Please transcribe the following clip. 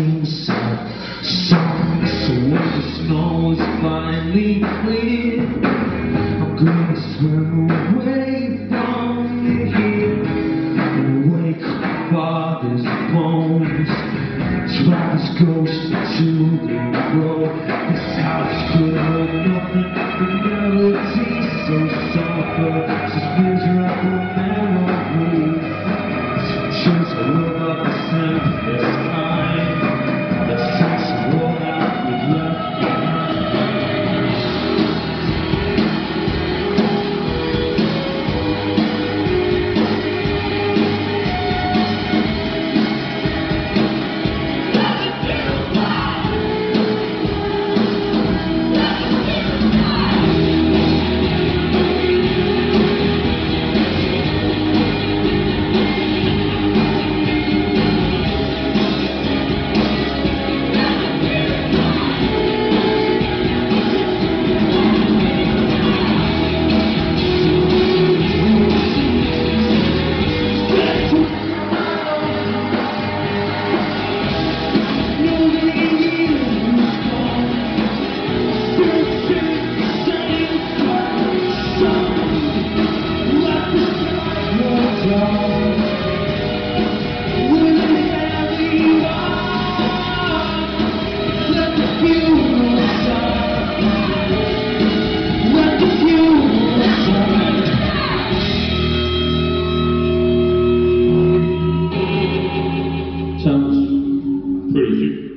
sing sad songs. So when the snow is finally clear, I'm gonna swim away from here and wake up father's bones. Drive his ghost to the road. This house could hold nothing but melody so soft, just miserable memories. Just a look of the simplest kind. Let's take some roll out we've left behind. Sounds pretty deep.